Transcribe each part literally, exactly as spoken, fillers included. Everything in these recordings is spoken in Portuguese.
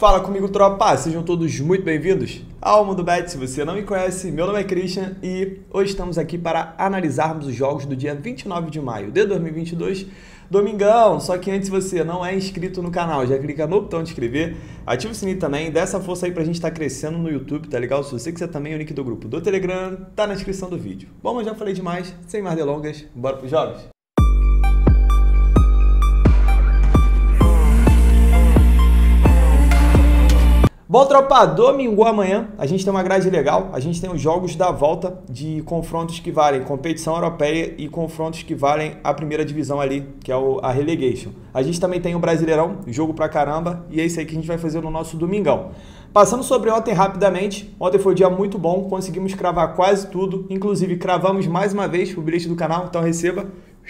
Fala comigo, tropa! Sejam todos muito bem-vindos ao Mundo Bet. Se você não me conhece, meu nome é Christian e hoje estamos aqui para analisarmos os jogos do dia vinte e nove de maio de dois mil e vinte e dois, domingão. Só que antes, se você não é inscrito no canal, já clica no botão de inscrever, ativa o sininho também, dá essa força aí pra gente estar crescendo no YouTube, tá legal? Se você quiser também, o link do grupo do Telegram tá na descrição do vídeo. Bom, eu já falei demais, sem mais delongas, bora pros jogos? Bom, tropa, domingo amanhã a gente tem uma grade legal, a gente tem os jogos da volta de confrontos que valem competição europeia e confrontos que valem a primeira divisão ali, que é o, a relegation. A gente também tem o Brasileirão, jogo pra caramba, e é isso aí que a gente vai fazer no nosso domingão. Passando sobre ontem rapidamente, ontem foi um dia muito bom, conseguimos cravar quase tudo, inclusive cravamos mais uma vez o bilhete do canal, então receba,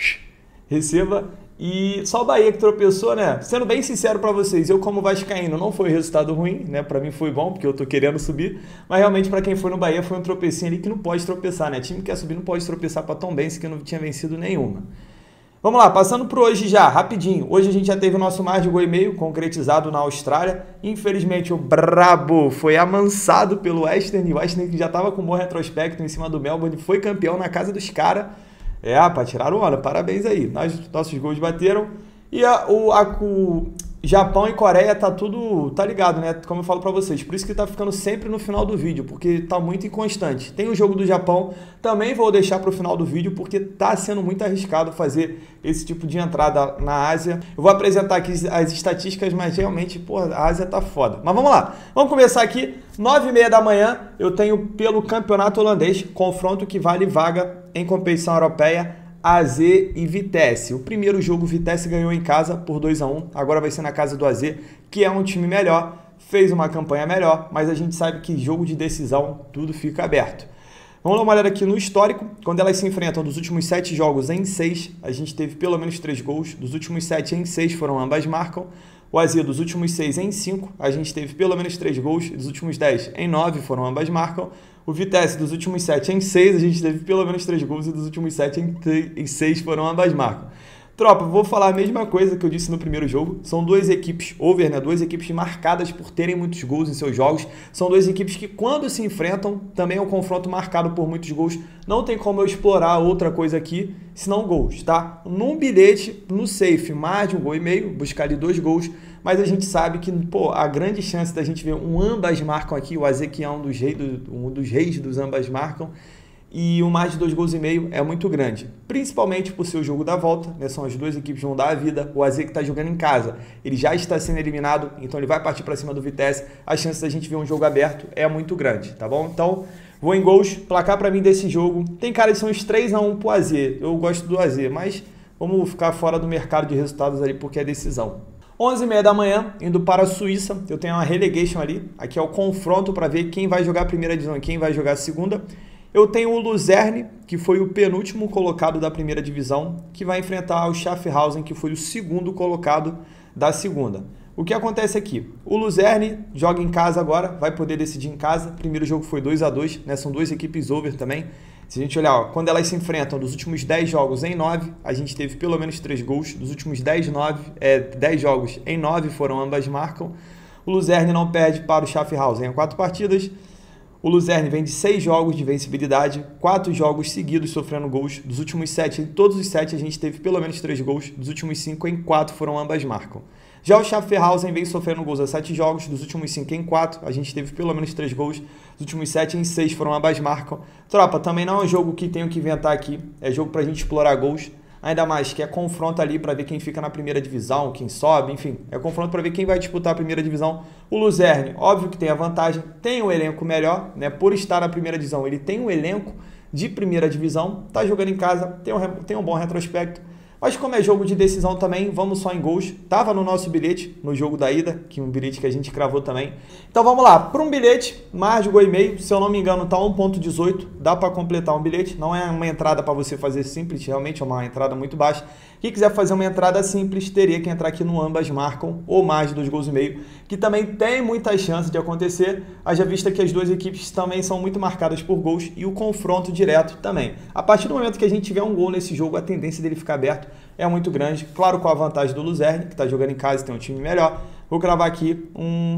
receba. E só o Bahia que tropeçou, né? Sendo bem sincero pra vocês, eu como vascaíno não foi resultado ruim, né? Pra mim foi bom, porque eu tô querendo subir. Mas realmente pra quem foi no Bahia foi um tropecinho ali que não pode tropeçar, né? Time que quer subir não pode tropeçar pra Tombense, que não tinha vencido nenhuma. Vamos lá, passando pro hoje já, rapidinho. Hoje a gente já teve o nosso mais de gol e meio concretizado na Austrália. Infelizmente o brabo foi amansado pelo Western. O Western que já tava com um bom retrospecto em cima do Melbourne, foi campeão na casa dos caras. É, para tirar onda, parabéns aí. Nós, nossos gols bateram. E a, o, a, o Japão e Coreia tá tudo, tá ligado, né? Como eu falo para vocês. Por isso que tá ficando sempre no final do vídeo, porque tá muito inconstante. Tem o jogo do Japão, também vou deixar pro final do vídeo, porque tá sendo muito arriscado fazer esse tipo de entrada na Ásia. Eu vou apresentar aqui as estatísticas, mas realmente, pô, a Ásia tá foda. Mas vamos lá. Vamos começar aqui. nove e meia da manhã, eu tenho pelo campeonato holandês, confronto que vale vaga em competição europeia, A Z e Vitesse. O primeiro jogo, Vitesse ganhou em casa por dois a um, agora vai ser na casa do A Z, que é um time melhor, fez uma campanha melhor, mas a gente sabe que jogo de decisão, tudo fica aberto. Vamos dar uma olhada aqui no histórico, quando elas se enfrentam dos últimos sete jogos em seis, a gente teve pelo menos três gols, dos últimos sete em seis foram ambas marcam. O A Z dos últimos seis em cinco, a gente teve pelo menos três gols, dos últimos dez em nove foram ambas marcam. O Vitesse dos últimos sete em seis, a gente teve pelo menos três gols e dos últimos sete em seis foram ambas marcam. Tropa, vou falar a mesma coisa que eu disse no primeiro jogo. São duas equipes over, né? Duas equipes marcadas por terem muitos gols em seus jogos. São duas equipes que, quando se enfrentam, também é um confronto marcado por muitos gols. Não tem como eu explorar outra coisa aqui, senão gols, tá? Num bilhete, no safe, mais de um gol e meio, buscar ali dois gols. Mas a gente sabe que, pô, a grande chance da gente ver um ambas marcam aqui, o A Z que é um dos reis, do, um dos reis dos ambas marcam, e o mais de dois gols e meio é muito grande, principalmente por ser o jogo da volta, né? São as duas equipes que vão dar a vida. O A Z que está jogando em casa, ele já está sendo eliminado, então ele vai partir para cima do Vitesse. A chance da gente ver um jogo aberto é muito grande, tá bom? Então, vou em gols, placar para mim desse jogo. Tem cara de são uns três a um pro A Z, eu gosto do A Z, mas vamos ficar fora do mercado de resultados ali porque é decisão. onze e meia da manhã, indo para a Suíça, eu tenho uma relegation ali, aqui é o confronto para ver quem vai jogar a primeira divisão e quem vai jogar a segunda. Eu tenho o Luzerne, que foi o penúltimo colocado da primeira divisão, que vai enfrentar o Schaffhausen, que foi o segundo colocado da segunda. O que acontece aqui? O Luzerne joga em casa agora, vai poder decidir em casa. O primeiro jogo foi dois a dois, né? São duas equipes over também. Se a gente olhar, ó, quando elas se enfrentam dos últimos dez jogos em nove, a gente teve pelo menos três gols. Dos últimos dez, nove, é, dez jogos em nove foram ambas marcam. O Luzerne não perde para o Schaffhausen em quatro partidas. O Luzerne vem de seis jogos de vencibilidade, quatro jogos seguidos sofrendo gols. Dos últimos sete, em todos os sete a gente teve pelo menos três gols. Dos últimos cinco, em quatro foram ambas marcam. Já o Schaffhausen vem sofrendo gols a sete jogos, dos últimos cinco em quatro, a gente teve pelo menos três gols, dos últimos sete em seis foram ambas marcam. Tropa, também não é um jogo que tenho que inventar aqui, é jogo pra gente explorar gols, ainda mais que é confronto ali pra ver quem fica na primeira divisão, quem sobe, enfim, é confronto pra ver quem vai disputar a primeira divisão. O Luzerne, óbvio que tem a vantagem, tem um elenco melhor, né, por estar na primeira divisão, ele tem um elenco de primeira divisão, tá jogando em casa, tem um, tem um bom retrospecto. Mas como é jogo de decisão também, vamos só em gols. Tava no nosso bilhete, no jogo da ida, que é um bilhete que a gente cravou também. Então vamos lá, para um bilhete, mais de gol e meio, se eu não me engano tá um ponto dezoito, dá para completar um bilhete. Não é uma entrada para você fazer simples, realmente é uma entrada muito baixa. Quem quiser fazer uma entrada simples, teria que entrar aqui no ambas marcam, ou mais de dois gols e meio, que também tem muita chance de acontecer, haja vista que as duas equipes também são muito marcadas por gols e o confronto direto também. A partir do momento que a gente tiver um gol nesse jogo, a tendência dele ficar aberto é muito grande, claro, com a vantagem do Luzerne, que está jogando em casa e tem um time melhor. Vou cravar aqui um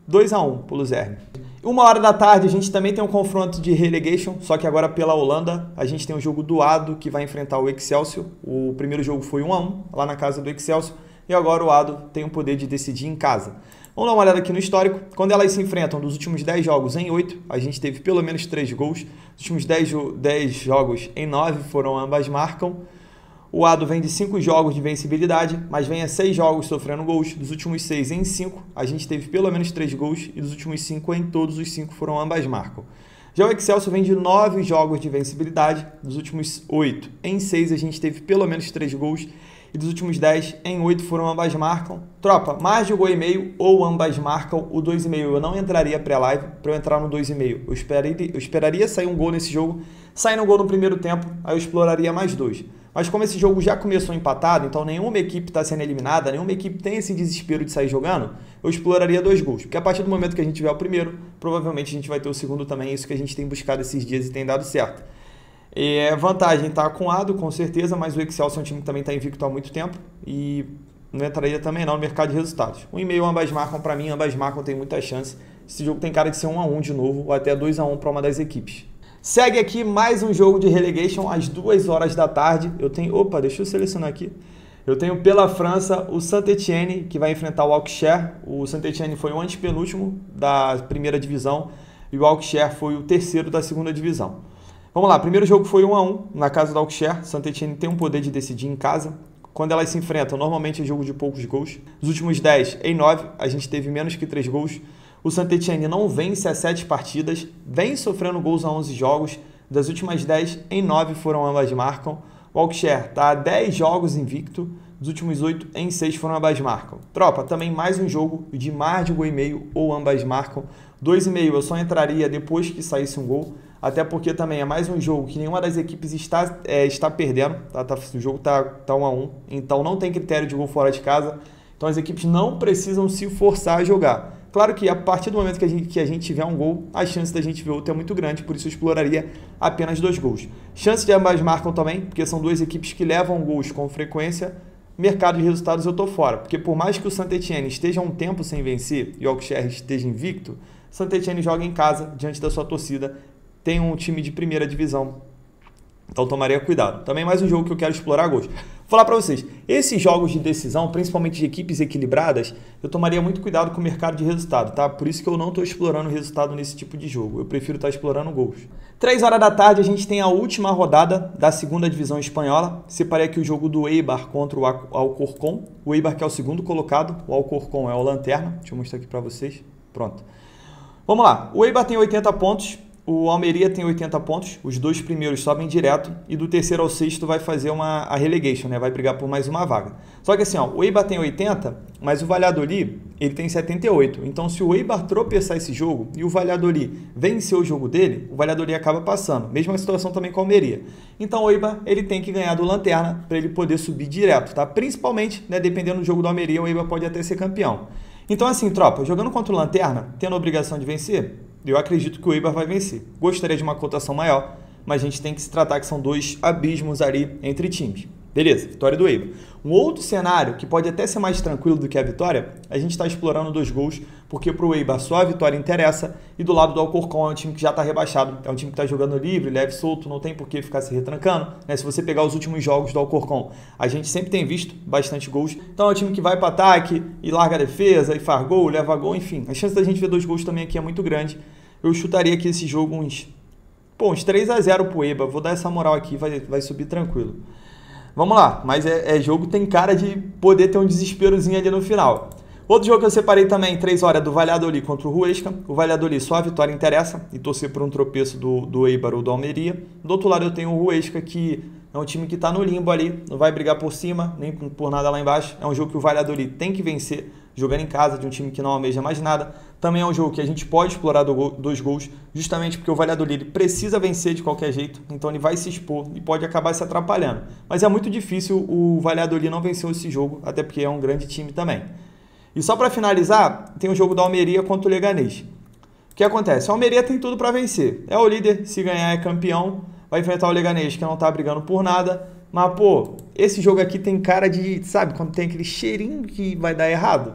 dois a um para o Luzerne. Uma hora da tarde a gente também tem um confronto de relegation, só que agora pela Holanda. A gente tem o jogo do Ado, que vai enfrentar o Excelsior. O primeiro jogo foi um a um, lá na casa do Excelsior. E agora o Ado tem o poder de decidir em casa. Vamos dar uma olhada aqui no histórico. Quando elas se enfrentam nos últimos dez jogos em oito, a gente teve pelo menos três gols. Nos últimos dez jogos em nove foram ambas marcam. O Ado vem de cinco jogos de vencibilidade, mas vem a seis jogos sofrendo gols. Dos últimos seis em cinco, a gente teve pelo menos três gols e dos últimos cinco em todos os cinco foram ambas marcam. Já o Excelsior vem de nove jogos de vencibilidade. Dos últimos oito em seis, a gente teve pelo menos três gols. E dos últimos dez, em oito foram ambas marcam. Tropa, mais de um gol e meio ou ambas marcam, o dois e meio eu não entraria pré-live. Para eu entrar no dois e meio, eu esperaria, eu esperaria sair um gol nesse jogo. Saindo um gol no primeiro tempo, aí eu exploraria mais dois. Mas como esse jogo já começou empatado, então nenhuma equipe está sendo eliminada, nenhuma equipe tem esse desespero de sair jogando, eu exploraria dois gols. Porque a partir do momento que a gente tiver o primeiro, provavelmente a gente vai ter o segundo também. É isso que a gente tem buscado esses dias e tem dado certo. É, vantagem está com o Ado, com certeza, mas o Excelsior é um time que também está invicto há muito tempo e não entraria também não no mercado de resultados. um e meio ambas marcam para mim, ambas marcam tem muita chance. Esse jogo tem cara de ser um a um de novo ou até dois a um para uma das equipes. Segue aqui mais um jogo de relegation às duas horas da tarde. Eu tenho, opa, deixa eu selecionar aqui. Eu tenho pela França o Saint-Étienne, que vai enfrentar o Auxerre. O Saint-Étienne foi o antepenúltimo da primeira divisão e o Auxerre foi o terceiro da segunda divisão. Vamos lá, primeiro jogo foi um a um na casa do Auxerre. Saint-Étienne tem um poder de decidir em casa. Quando elas se enfrentam, normalmente é jogo de poucos gols. Nos últimos dez em nove, a gente teve menos que três gols. O Saint-Étienne não vence a sete partidas, vem sofrendo gols a onze jogos. Das últimas dez em nove foram ambas marcam. O Auxerre está a dez jogos invicto. Dos últimos oito em seis foram ambas marcam. Tropa, também mais um jogo de mais de um gol e meio ou ambas marcam. dois e meio eu só entraria depois que saísse um gol. Até porque também é mais um jogo que nenhuma das equipes está, é, está perdendo. Tá, tá, o jogo está tá um a um, então não tem critério de gol fora de casa. Então as equipes não precisam se forçar a jogar. Claro que a partir do momento que a gente, que a gente tiver um gol, a chance da gente ver outro é muito grande, por isso eu exploraria apenas dois gols. Chance de ambas marcam também, porque são duas equipes que levam gols com frequência. Mercado de resultados eu tô fora, porque por mais que o Saint-Étienne esteja um tempo sem vencer e o Auxerre esteja invicto, Saint-Étienne joga em casa, diante da sua torcida, tem um time de primeira divisão, então tomaria cuidado. Também mais um jogo que eu quero explorar gols. Vou falar para vocês, esses jogos de decisão, principalmente de equipes equilibradas, eu tomaria muito cuidado com o mercado de resultado, tá? Por isso que eu não estou explorando resultado nesse tipo de jogo, eu prefiro estar explorando gols. três horas da tarde a gente tem a última rodada da segunda divisão espanhola. Separei aqui o jogo do Eibar contra o Alcorcón. O Eibar que é o segundo colocado, o Alcorcón é o lanterna. Deixa eu mostrar aqui para vocês. Pronto. Vamos lá, o Eibar tem oitenta pontos. O Almeria tem oitenta pontos, os dois primeiros sobem direto e do terceiro ao sexto vai fazer uma, a relegation, né? Vai brigar por mais uma vaga. Só que assim, ó, o Eibar tem oitenta, mas o Valladolid ele tem setenta e oito. Então se o Eibar tropeçar esse jogo e o Valladolid vencer o jogo dele, o Valladolid acaba passando. Mesma situação também com o Almeria. Então o Eibar ele tem que ganhar do Lanterna para ele poder subir direto, tá? Principalmente, né, dependendo do jogo do Almeria, o Eibar pode até ser campeão. Então assim, tropa, jogando contra o Lanterna, tendo a obrigação de vencer, eu acredito que o Eibar vai vencer. Gostaria de uma cotação maior, mas a gente tem que se tratar que são dois abismos ali entre times. Beleza, vitória do Eibar. Um outro cenário, que pode até ser mais tranquilo do que a vitória, a gente está explorando dois gols, porque para o Eibar só a vitória interessa, e do lado do Alcorcón é um time que já está rebaixado, é um time que está jogando livre, leve, solto, não tem por que ficar se retrancando. Né? Se você pegar os últimos jogos do Alcorcón, a gente sempre tem visto bastante gols, então é um time que vai para ataque, e larga a defesa, e faz gol, leva gol, enfim. A chance da gente ver dois gols também aqui é muito grande. Eu chutaria aqui esse jogo uns, pô, uns três a zero pro Eibar, vou dar essa moral aqui, vai, vai subir tranquilo. Vamos lá, mas é, é jogo tem cara de poder ter um desesperozinho ali no final. Outro jogo que eu separei também, três horas, do Valladolid contra o Huesca. O Valladolid só a vitória interessa e torcer por um tropeço do, do Eibar ou do Almeria. Do outro lado eu tenho o Huesca, que é um time que está no limbo ali, não vai brigar por cima, nem por nada lá embaixo. É um jogo que o Valladolid tem que vencer, jogando em casa, de um time que não almeja mais nada. Também é um jogo que a gente pode explorar do gol, dois gols, justamente porque o Valladolid precisa vencer de qualquer jeito, então ele vai se expor e pode acabar se atrapalhando. Mas é muito difícil o Valladolid não vencer esse jogo, até porque é um grande time também. E só para finalizar, tem o jogo da Almeria contra o Leganés. O que acontece? A Almeria tem tudo para vencer. É o líder, se ganhar é campeão, vai enfrentar o Leganés, que não tá brigando por nada. Mas, pô, esse jogo aqui tem cara de, sabe, quando tem aquele cheirinho que vai dar errado.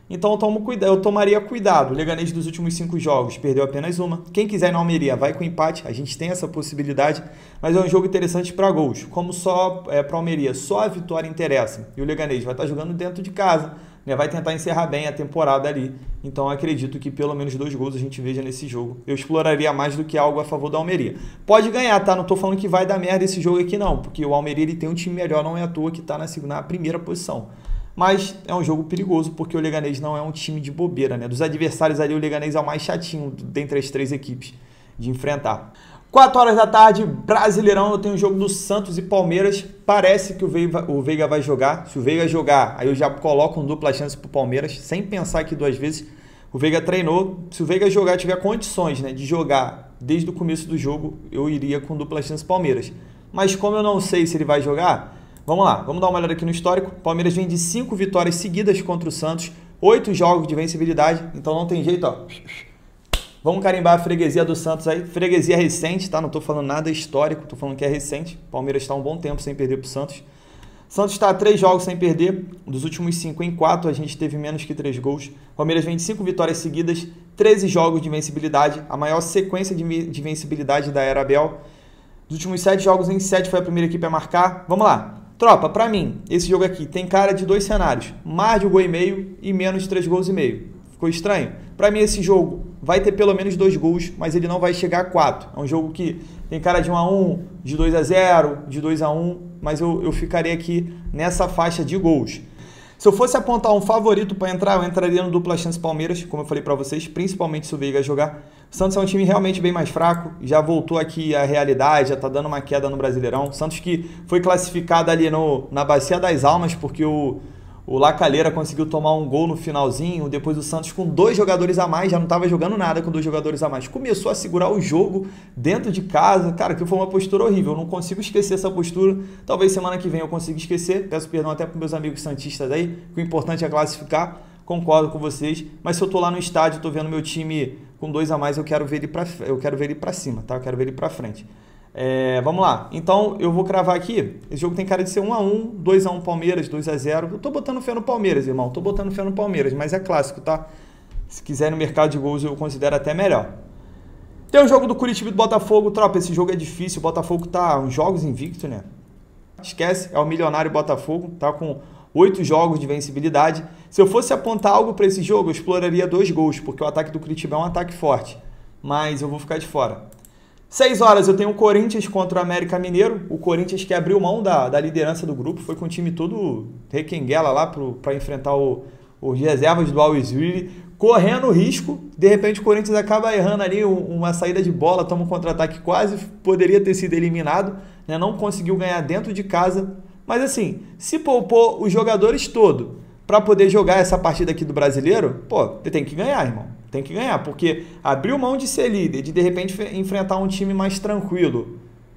Então eu, tomo cuida eu tomaria cuidado. O Leganés dos últimos cinco jogos perdeu apenas uma. Quem quiser ir na Almeria vai com empate, a gente tem essa possibilidade, mas é um jogo interessante para gols. Como só é, para a Almeria só a vitória interessa e o Leganés vai estar jogando dentro de casa, né, vai tentar encerrar bem a temporada ali. Então eu acredito que pelo menos dois gols a gente veja nesse jogo. Eu exploraria mais do que algo a favor da Almeria. Pode ganhar, tá? Não tô falando que vai dar merda esse jogo aqui não, porque o Almeria ele tem um time melhor, não é à toa que tá na, segunda, na primeira posição. Mas é um jogo perigoso porque o Leganés não é um time de bobeira, né? Dos adversários ali, o Leganés é o mais chatinho dentre as três equipes de enfrentar. quatro horas da tarde, Brasileirão, eu tenho o jogo do Santos e Palmeiras. Parece que o Veiga, o Veiga vai jogar. Se o Veiga jogar, aí eu já coloco um dupla chance pro Palmeiras, sem pensar aqui duas vezes. O Veiga treinou. Se o Veiga jogar, tiver condições, né, de jogar desde o começo do jogo, eu iria com dupla chance Palmeiras. Mas como eu não sei se ele vai jogar, vamos lá, vamos dar uma olhada aqui no histórico. O Palmeiras vem de cinco vitórias seguidas contra o Santos, oito jogos de vencibilidade, então não tem jeito, ó. Vamos carimbar a freguesia do Santos aí. Freguesia recente, tá? Não tô falando nada histórico, tô falando que é recente. O Palmeiras está um bom tempo sem perder pro Santos. Santos está a três jogos sem perder. Dos últimos cinco em quatro, a gente teve menos que três gols. O Palmeiras vem de cinco vitórias seguidas, treze jogos de vencibilidade, a maior sequência de, de vencibilidade da era Abel. Dos últimos sete jogos, em sete foi a primeira equipe a marcar. Vamos lá. Tropa, pra mim, esse jogo aqui tem cara de dois cenários. Mais de um gol e meio e menos de três gols e meio. Ficou estranho? Pra mim, esse jogo vai ter pelo menos dois gols, mas ele não vai chegar a quatro. É um jogo que tem cara de um a um, de dois a zero, de dois a um, mas eu, eu ficaria aqui nessa faixa de gols. Se eu fosse apontar um favorito para entrar, eu entraria no dupla chance Palmeiras, como eu falei para vocês, principalmente se o Veiga jogar. O Santos é um time realmente bem mais fraco, já voltou aqui à realidade, já está dando uma queda no Brasileirão. O Santos que foi classificado ali no, na Bacia das Almas, porque o, o Lacalheira conseguiu tomar um gol no finalzinho, depois o Santos com dois jogadores a mais, já não estava jogando nada com dois jogadores a mais. Começou a segurar o jogo dentro de casa, cara, que foi uma postura horrível, eu não consigo esquecer essa postura. Talvez semana que vem eu consiga esquecer, peço perdão até para meus amigos santistas aí, que o importante é classificar. Concordo com vocês, mas se eu tô lá no estádio, tô vendo meu time com dois a mais, eu quero ver ele para eu quero ver ele para cima, tá? Eu quero ver ele para frente. É, vamos lá. Então eu vou cravar aqui. Esse jogo tem cara de ser um a um, dois a um Palmeiras, dois a zero. Eu tô botando fé no Palmeiras, irmão. Tô botando fé no Palmeiras, mas é clássico, tá? Se quiser no mercado de gols, eu considero até melhor. Tem o jogo do Curitiba e do Botafogo, tropa. Esse jogo é difícil. O Botafogo tá uns jogos invicto, né? Esquece, é o milionário Botafogo, tá com oito jogos de vencibilidade. Se eu fosse apontar algo para esse jogo, eu exploraria dois gols, porque o ataque do Curitiba é um ataque forte. Mas eu vou ficar de fora. seis horas eu tenho o Corinthians contra o América Mineiro. O Corinthians que abriu mão da, da liderança do grupo, foi com o time todo requenguela lá para enfrentar o, os reservas do Al-Wizuri, correndo risco. De repente o Corinthians acaba errando ali uma saída de bola, toma um contra-ataque, quase poderia ter sido eliminado, né? Não conseguiu ganhar dentro de casa. Mas assim, se poupou os jogadores todos para poder jogar essa partida aqui do Brasileiro, pô, tem que ganhar, irmão. Tem que ganhar, porque abriu mão de ser líder, de de repente enfrentar um time mais tranquilo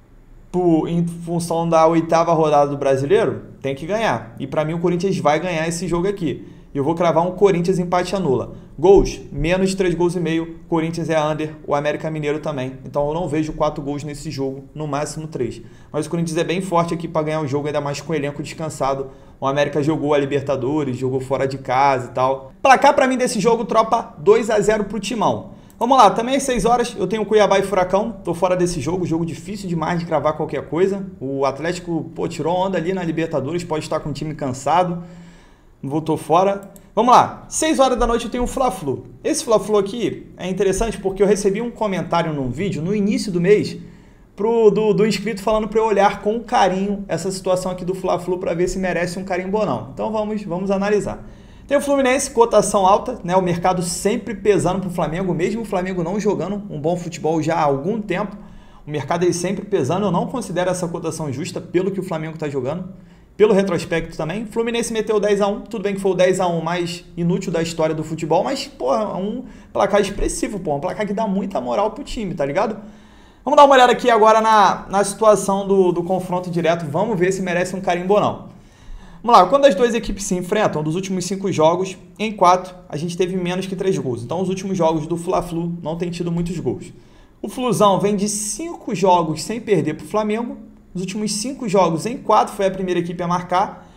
por, em função da oitava rodada do Brasileiro, tem que ganhar. E para mim o Corinthians vai ganhar esse jogo aqui. Eu vou cravar um Corinthians empate anula. Gols, menos de três gols e meio, Corinthians é under, o América Mineiro também. Então eu não vejo quatro gols nesse jogo, no máximo três. Mas o Corinthians é bem forte aqui para ganhar o jogo, ainda mais com o elenco descansado. O América jogou a Libertadores, jogou fora de casa e tal. Placar para mim desse jogo, tropa, dois a zero pro Timão. Vamos lá, também às seis horas eu tenho Cuiabá e Furacão, tô fora desse jogo, jogo difícil demais de cravar qualquer coisa. O Atlético, pô, tirou onda ali na Libertadores, pode estar com o time cansado. Voltou fora. Vamos lá, seis horas da noite eu tenho o Fla-Flu. Esse Fla-Flu aqui é interessante porque eu recebi um comentário num vídeo no início do mês pro, do, do inscrito falando para eu olhar com carinho essa situação aqui do Fla-Flu para ver se merece um carimbo ou não. Então vamos, vamos analisar. Tem o Fluminense, cotação alta, né? O mercado sempre pesando para o Flamengo, mesmo o Flamengo não jogando um bom futebol já há algum tempo. O mercado ele sempre pesando, eu não considero essa cotação justa pelo que o Flamengo está jogando. Pelo retrospecto também, Fluminense meteu dez a um, tudo bem que foi o dez a um mais inútil da história do futebol, mas, pô, é um placar expressivo, pô, um placar que dá muita moral pro time, tá ligado? Vamos dar uma olhada aqui agora na, na situação do, do confronto direto, vamos ver se merece um carimbo ou não. Vamos lá, quando as duas equipes se enfrentam, dos últimos cinco jogos, em quatro, a gente teve menos que três gols. Então, os últimos jogos do Fla-Flu não tem tido muitos gols. O Flusão vem de cinco jogos sem perder pro Flamengo. Nos últimos cinco jogos, em quatro, foi a primeira equipe a marcar.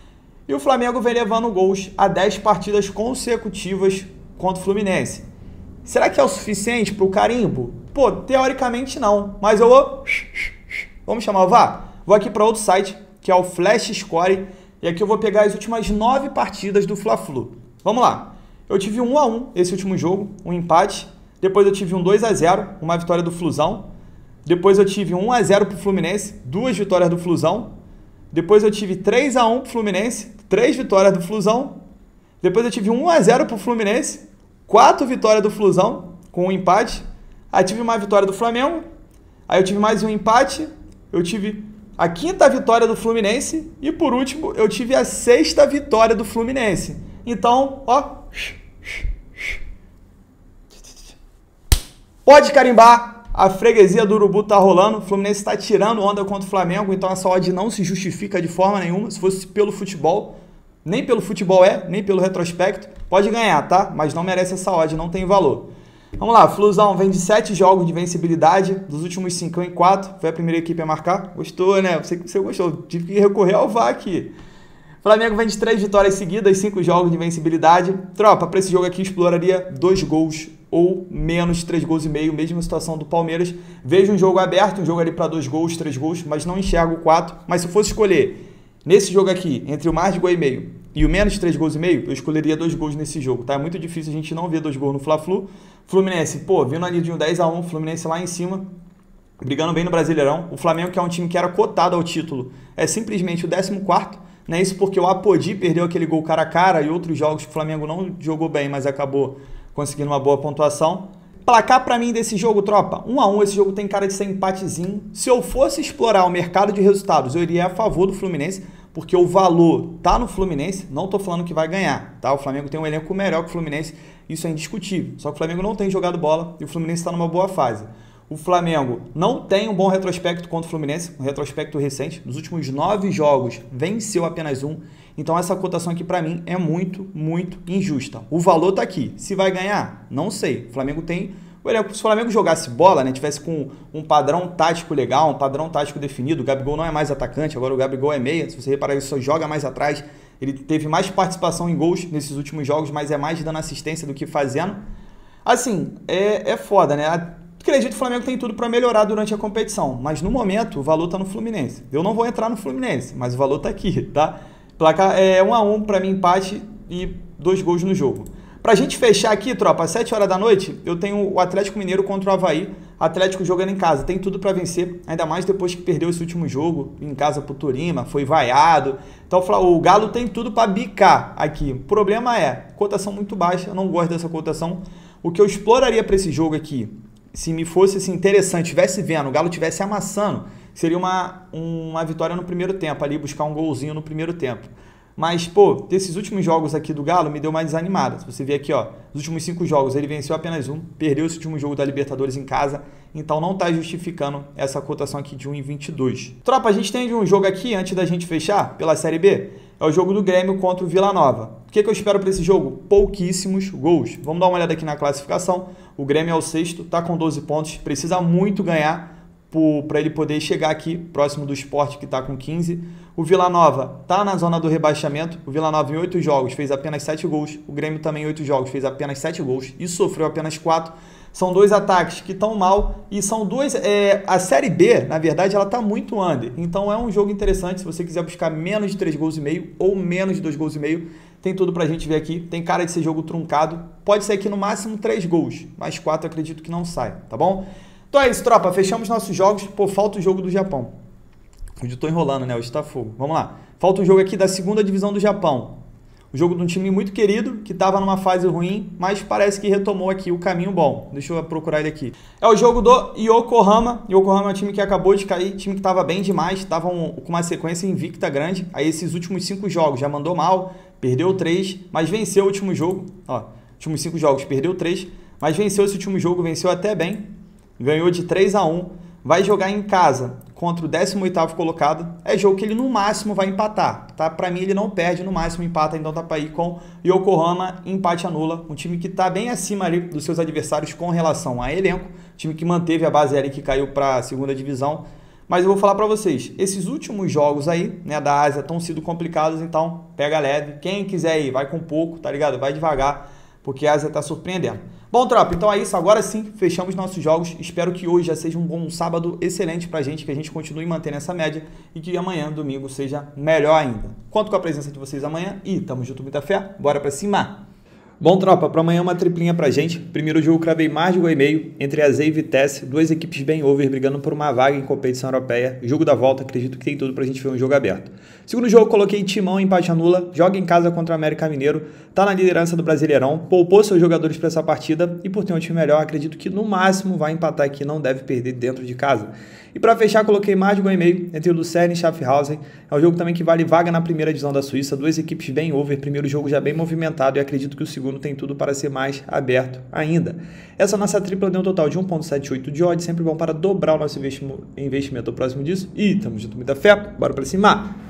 E o Flamengo vem levando gols a dez partidas consecutivas contra o Fluminense. Será que é o suficiente para o carimbo? Pô, teoricamente não, mas eu vou... Vamos chamar o V A R? Vou aqui para outro site, que é o Flash Score, e aqui eu vou pegar as últimas nove partidas do Fla-Flu. Vamos lá. Eu tive um a um esse último jogo, um empate. Depois eu tive um dois a zero, uma vitória do Flusão. Depois eu tive um a zero para o Fluminense, duas vitórias do Flusão. Depois eu tive três a um para o Fluminense, três vitórias do Flusão. Depois eu tive um a zero para o Fluminense, quatro vitórias do Flusão, com um empate. Aí tive uma vitória do Flamengo. Aí eu tive mais um empate. Eu tive a quinta vitória do Fluminense. E por último, eu tive a sexta vitória do Fluminense. Então, ó... Pode carimbar, a freguesia do Urubu tá rolando, o Fluminense está tirando onda contra o Flamengo, então essa odd não se justifica de forma nenhuma. Se fosse pelo futebol, nem pelo futebol é, nem pelo retrospecto, pode ganhar, tá? Mas não merece essa odd, não tem valor. Vamos lá, Flusão vem de sete jogos de vencibilidade, dos últimos cinco em quatro, foi a primeira equipe a marcar. Gostou, né? Você, você gostou, tive que recorrer ao V A R aqui. Flamengo vem de três vitórias seguidas, cinco jogos de vencibilidade. Tropa, para esse jogo aqui exploraria dois gols ou menos três gols e meio, mesma situação do Palmeiras. Vejo um jogo aberto, um jogo ali para dois gols, três gols, mas não enxergo quatro. Mas se eu fosse escolher nesse jogo aqui, entre o mais de gol e meio e o menos três gols e meio, eu escolheria dois gols nesse jogo, tá? É muito difícil a gente não ver dois gols no Fla-Flu. Fluminense, pô, vindo ali de um dez a um, Fluminense lá em cima, brigando bem no Brasileirão. O Flamengo, que é um time que era cotado ao título, é simplesmente o décimo quarto. Não é isso porque o Apodi perdeu aquele gol cara a cara e outros jogos que o Flamengo não jogou bem, mas acabou conseguindo uma boa pontuação. Placar para mim desse jogo, tropa, um a um, esse jogo tem cara de ser empatezinho. Se eu fosse explorar o mercado de resultados, eu iria a favor do Fluminense, porque o valor tá no Fluminense, não tô falando que vai ganhar, tá? O Flamengo tem um elenco melhor que o Fluminense, isso é indiscutível. Só que o Flamengo não tem jogado bola e o Fluminense está numa boa fase. O Flamengo não tem um bom retrospecto contra o Fluminense, um retrospecto recente. Nos últimos nove jogos, venceu apenas um. Então essa cotação aqui para mim é muito, muito injusta. O valor tá aqui. Se vai ganhar? Não sei. O Flamengo tem... Se o Flamengo jogasse bola, né, tivesse com um padrão tático legal, um padrão tático definido, o Gabigol não é mais atacante, agora o Gabigol é meia. Se você reparar, ele só joga mais atrás. Ele teve mais participação em gols nesses últimos jogos, mas é mais dando assistência do que fazendo. Assim, é, é foda, né? Acredito que o Flamengo tem tudo para melhorar durante a competição, mas no momento o valor tá no Fluminense. Eu não vou entrar no Fluminense, mas o valor tá aqui, tá? Placar é um a um para mim, empate e dois gols no jogo. Pra gente fechar aqui, tropa, às sete horas da noite, eu tenho o Atlético Mineiro contra o Avaí. Atlético jogando em casa, tem tudo para vencer, ainda mais depois que perdeu esse último jogo em casa pro Tolima, foi vaiado. Então o Galo tem tudo para bicar aqui. O problema é, cotação muito baixa, eu não gosto dessa cotação. O que eu exploraria para esse jogo aqui, se me fosse assim, interessante, estivesse vendo, o Galo estivesse amassando, seria uma, uma vitória no primeiro tempo, ali buscar um golzinho no primeiro tempo. Mas, pô, desses últimos jogos aqui do Galo me deu mais desanimada. Se você ver aqui, ó, os últimos cinco jogos ele venceu apenas um, perdeu esse último jogo da Libertadores em casa, então não tá justificando essa cotação aqui de um e vinte e dois. Tropa, a gente tem um jogo aqui, antes da gente fechar, pela Série B, é o jogo do Grêmio contra o Vila Nova. O que, que eu espero para esse jogo? Pouquíssimos gols. Vamos dar uma olhada aqui na classificação. O Grêmio é o sexto, tá com doze pontos, precisa muito ganhar para ele poder chegar aqui, próximo do Sport, que está com quinze. O Vila Nova está na zona do rebaixamento. O Vila Nova em oito jogos fez apenas sete gols. O Grêmio também em oito jogos fez apenas sete gols e sofreu apenas quatro. São dois ataques que estão mal e são dois... É, a Série B, na verdade, ela está muito under. Então é um jogo interessante. Se você quiser buscar menos de três gols e meio ou menos de dois gols e meio, tem tudo pra gente ver aqui. Tem cara de ser jogo truncado. Pode ser aqui no máximo três gols, mas quatro acredito que não sai, tá bom? Então é isso, tropa. Fechamos nossos jogos. Pô, falta o jogo do Japão. Hoje eu tô enrolando, né? Hoje tá fogo. Vamos lá. Falta um jogo aqui da segunda divisão do Japão. O jogo de um time muito querido, que estava numa fase ruim, mas parece que retomou aqui o caminho bom. Deixa eu procurar ele aqui. É o jogo do Yokohama. Yokohama é um time que acabou de cair, time que estava bem demais, estava um, com uma sequência invicta grande. Aí esses últimos cinco jogos já mandou mal, perdeu três, mas venceu o último jogo. Ó, últimos cinco jogos, perdeu três, mas venceu esse último jogo, venceu até bem. Ganhou de três a um. Vai jogar em casa contra o décimo oitavo colocado. É jogo que ele no máximo vai empatar, tá? Para mim ele não perde, no máximo empata, então tá para ir com Yokohama, empate anula. Um time que tá bem acima ali dos seus adversários com relação a elenco. Time que manteve a base ali que caiu para a segunda divisão. Mas eu vou falar para vocês, esses últimos jogos aí, né, da Ásia estão sido complicados, então pega leve. Quem quiser ir, vai com pouco, tá ligado? Vai devagar, porque a Ásia tá surpreendendo. Bom, tropa, então é isso. Agora sim, fechamos nossos jogos. Espero que hoje já seja um bom sábado excelente pra gente, que a gente continue mantendo essa média e que amanhã, domingo, seja melhor ainda. Conto com a presença de vocês amanhã e tamo junto, muita fé. Bora pra cima! Bom, tropa, para amanhã uma triplinha pra gente. Primeiro jogo, cravei mais de gol e meio entre a Zé e Vitesse, duas equipes bem over, brigando por uma vaga em competição europeia. Jogo da volta, acredito que tem tudo pra gente ver um jogo aberto. Segundo jogo, coloquei Timão em empate nula, joga em casa contra o América Mineiro, tá na liderança do Brasileirão, poupou seus jogadores para essa partida e por ter um time melhor, acredito que no máximo vai empatar aqui, não deve perder dentro de casa. E para fechar, coloquei mais de gol e meio entre o Lucerne e Schaffhausen. É um jogo também que vale vaga na primeira divisão da Suíça, duas equipes bem over, primeiro jogo já bem movimentado e acredito que o segundo tem tudo para ser mais aberto ainda. Essa nossa tripla deu um total de um vírgula setenta e oito de odd, sempre bom para dobrar o nosso investimento ao próximo disso. E tamo junto, muita fé, bora para cima!